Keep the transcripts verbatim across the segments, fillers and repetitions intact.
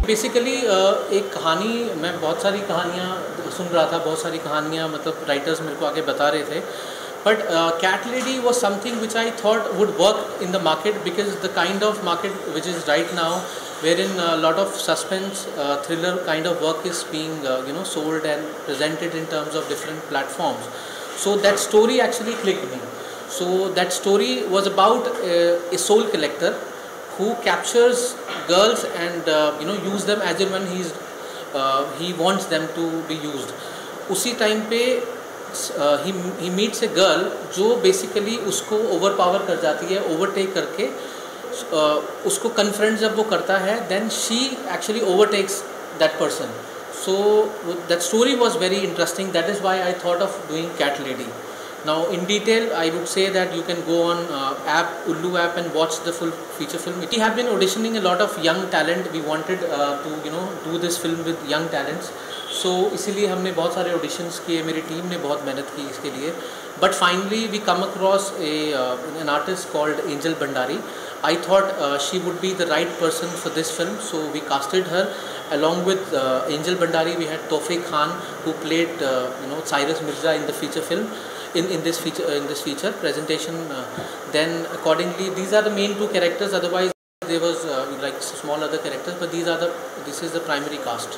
Basically एक कहानी, मैं बहुत सारी कहानियाँ सुन रहा था, बहुत सारी कहानियाँ मतलब राइटर्स मेरे को आगे बता रहे थे, but cat lady was something which I thought would work in the market because the kind of market which is right now wherein a lot of suspense uh, thriller kind of work is being uh, you know sold and presented in terms of different platforms. So that story actually clicked me. So that story was about uh, a soul collector who captures girls and uh, you know use them as and when he's uh, he wants them to be used. उसी time पे uh, he he meets a girl जो basically उसको overpower कर जाती है, overtake करके Uh, उसको confront जब वो करता है, then she actually overtakes that person. So that story was very interesting. That is why I thought of doing cat lady. Now in detail I would say that you can go on app Ullu app and watch the full feature film. We have been auditioning a lot of young talent. We wanted to you know do this film with young talents. So इसीलिए हमने बहुत सारे auditions किए, मेरी team ने बहुत मेहनत की इसके लिए. But finally we come across a an artist called Angel Bhandari. I thought uh, she would be the right person for this film, so we casted her. Along with uh, Angel Bhandari, we had Tawfiq Khan, who played uh, you know Cyrus Mirza in the feature film, in in this feature uh, in this feature presentation. Uh, then accordingly, these are the main two characters. Otherwise, there was uh, like small other characters, but these are the this is the primary cast.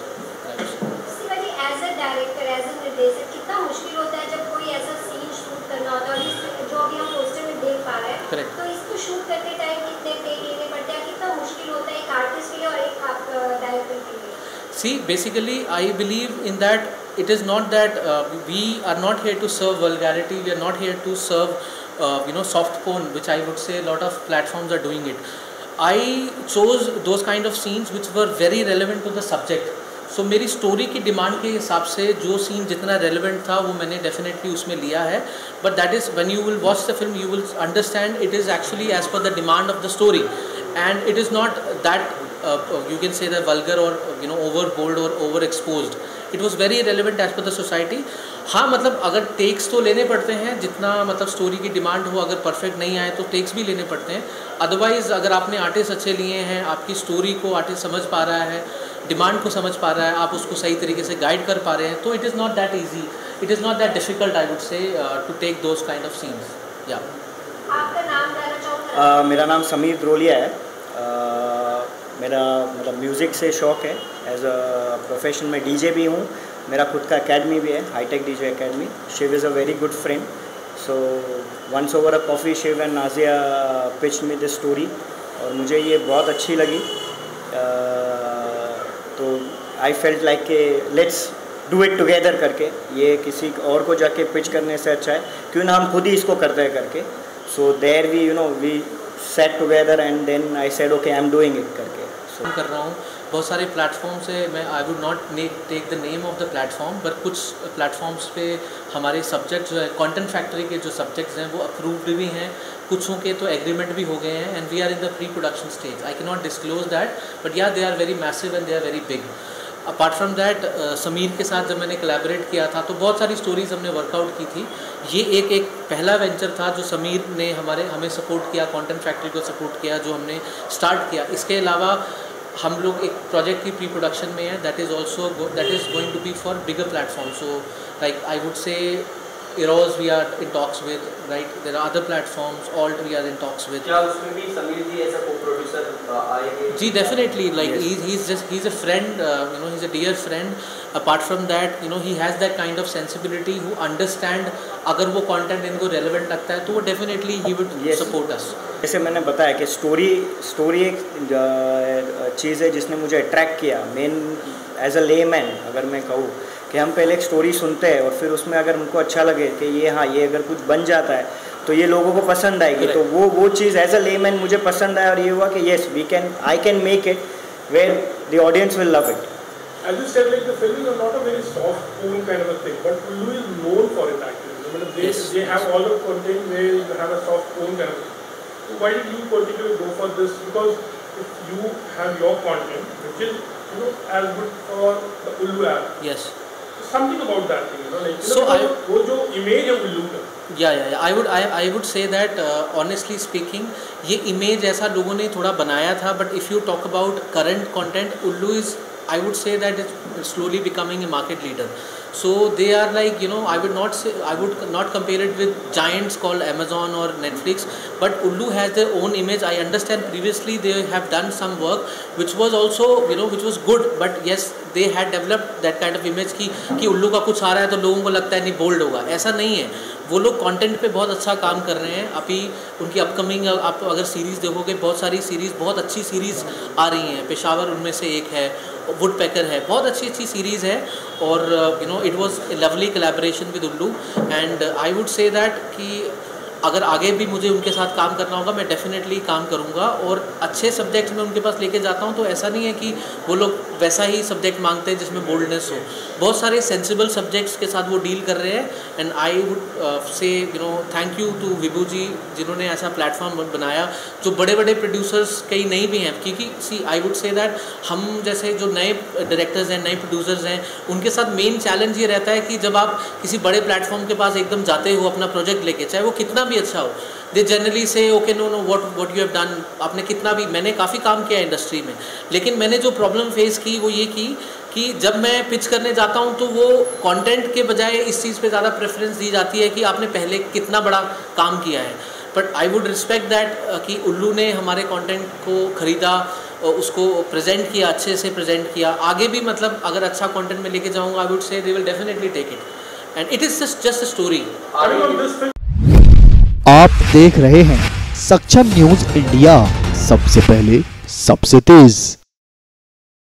As a director, as a निर्देशक, कितना मुश्किल होता है जब कोई ऐसा scene shoot करना होता है, और जो अभी हम पोस्टर में देख पा रहे हैं. Correct. तो इसको शूट करते टाइम कितने टेक लेने पड़ते हैं, कितना मुश्किल होता है एक आर्टिस्ट के लिए और एक डायरेक्टर के लिए? See, basically, I believe in that. It is not that uh, we are not here to serve vulgarity. We are not here to serve, uh, you know, soft porn, which I would say a lot of platforms are doing it. I chose those kind of scenes which were very relevant to the subject. So so, मेरी स्टोरी की demand के हिसाब से जो scene जितना relevant था वो मैंने डेफिनेटली उसमें लिया है. But that is when you will watch the film you will understand it is actually as per the demand of the story, and it is not that you can say that vulgar और you know over bold और over exposed. It was very relevant as per the society. हाँ, मतलब अगर takes तो लेने पड़ते हैं जितना मतलब स्टोरी की डिमांड हो. अगर परफेक्ट नहीं आए तो टेक्स भी लेने पड़ते हैं. अदरवाइज़ अगर आपने आर्टिस्ट अच्छे लिए हैं, आपकी स्टोरी को आर्टिस्ट समझ पा रहा है, डिमांड को समझ पा रहा है, आप उसको सही तरीके से गाइड कर पा रहे हैं, तो it is not that easy, it is not that difficult I would say to take those kind of scenes. या आपका नाम जानना चाहूँगा? मेरा नाम समीर द्रोलिया है. uh, मेरा मतलब म्यूज़िक से शौक़ है. एज अ प्रोफेशन में डीजे भी हूँ. मेरा खुद का एकेडमी भी है, hi tech DJ academy. Shiv is a very good friend. So once over a coffee Shiv and Nazia pitched me this story, और मुझे ये बहुत अच्छी लगी. uh, तो आई फेल्ट लाइक के लेट्स डू इट टुगेदर करके. ये किसी और को जाके पिच करने से अच्छा है क्यों ना हम खुद ही इसको करते हैं करके. So there we you know we sat together and then I said okay I am doing it करके. so, कर रहा हूँ बहुत सारे प्लेटफॉर्म से. मैं I would not take the name of the platform, but कुछ प्लेटफॉर्म्स पे हमारे सब्जेक्ट जो है कंटेंट फैक्ट्री के जो सब्जेक्ट्स हैं वो अप्रूव्ड भी हैं, कुछों के तो एग्रीमेंट भी हो गए हैं, and we are in the pre production stage. I can not disclose that, but yeah they are very massive and they are very big. Apart from that Sameer के साथ जब मैंने कोलैबोरेट किया था तो बहुत सारी स्टोरीज़ हमने वर्कआउट की थी. ये एक एक पहला वेंचर था जो समीर ने हमारे हमें सपोर्ट किया, कंटेंट फैक्ट्री को सपोर्ट किया, जो हमने स्टार्ट किया. इसके अलावा हम लोग एक प्रोजेक्ट की प्री प्रोडक्शन में है, that is also that is going to be for bigger platform. So like I would say Eros we are in talks with, right? There are other platforms, Alt we are in talks with. क्या उसमें भी समीर जी ऐसा co-producer आएंगे? जी definitely, like yes. he's he's just he's a friend, uh, you know he's a dear friend. Apart from that, you know he has that kind of sensibility who understand अगर वो content इनको relevant लगता है तो वो definitely he would yes. support us. जैसे मैंने बताया कि स्टोरी स्टोरी एक चीज़ है जिसने मुझे अट्रैक्ट किया. मेन एज अ लेमैन अगर मैं कहूँ कि हम पहले एक स्टोरी सुनते हैं और फिर उसमें अगर हमको अच्छा लगे कि ये हाँ ये अगर कुछ बन जाता है तो ये लोगों को पसंद आएगी. तो वो वो चीज़ एज अ लेमैन मुझे पसंद आया और ये हुआ कि yes we can I can make it where the audience will love it. As you said, like the film is not a very soft porn kind of a thing, but Ullu is known for it actually. I mean, they, yes. they have all the content where you have a soft porn kind of thing. So why did you particularly go for this? Because if you have your content, which is you know as good for the Ullu app. Yes. something about that thing, you know, like, you So know, I- वो जो image है उल्लू का, yeah yeah yeah I would I I would say that honestly speaking ये image ऐसा लोगों ने थोड़ा बनाया था, but if you talk about current content, Ullu is I would say that is slowly becoming a market leader. So they are like, you know, I would not say, I would not compare it with giants called Amazon or Netflix, but Ullu has their own image. I understand previously they have done some work which was also, you know, which was good, but yes, they had developed that kind of image कि कि उल्लू का कुछ आ रहा है तो लोगों को लगता है नहीं बोल्ड होगा. ऐसा नहीं है. वो लोग कंटेंट पे बहुत अच्छा काम कर रहे हैं. अभी उनकी अपकमिंग आप अगर सीरीज़ देखोगे, बहुत सारी सीरीज़, बहुत अच्छी सीरीज़ आ रही हैं. पेशावर उनमें से एक है, वुड पैकर है, बहुत अच्छी अच्छी सीरीज़ है. और you know it was a lovely collaboration with Ullu, and I would say that कि अगर आगे भी मुझे उनके साथ काम करना होगा मैं डेफिनेटली काम करूंगा. और अच्छे सब्जेक्ट्स में उनके पास लेके जाता हूं, तो ऐसा नहीं है कि वो लोग वैसा ही सब्जेक्ट मांगते हैं जिसमें बोल्डनेस हो. बहुत सारे सेंसिबल सब्जेक्ट्स के साथ वो डील कर रहे हैं. And I would say you know thank you to Vibhu ji, जिन्होंने ऐसा प्लेटफॉर्म बनाया. जो बड़े बड़े प्रोड्यूसर्स कई नहीं भी हैं, क्योंकि सी आई वुड से दैट हम जैसे जो नए डायरेक्टर्स हैं, नए प्रोड्यूसर्स हैं, उनके साथ मेन चैलेंज ये रहता है कि जब आप किसी बड़े प्लेटफॉर्म के पास एकदम जाते हो अपना प्रोजेक्ट लेके, चाहे वो कितना भी अच्छा हो, they generally say okay no no what what you have done. आपने कितना भी, मैंने काफ़ी काम किया इंडस्ट्री में, लेकिन मैंने जो प्रॉब्लम फेस की वो ये की कि जब मैं पिच करने जाता हूँ तो वो कंटेंट के बजाय इस चीज़ पे ज़्यादा प्रेफरेंस दी जाती है कि आपने पहले कितना बड़ा काम किया है. But I would respect that कि उल्लू ने हमारे कंटेंट को ख़रीदा, उसको प्रेजेंट किया, अच्छे से प्रेजेंट किया. आगे भी मतलब अगर अच्छा कंटेंट में लेके जाऊँगा, I would say they will definitely take it, and it is just just a story. आप देख रहे हैं सक्षम न्यूज इंडिया, सबसे पहले सबसे तेज.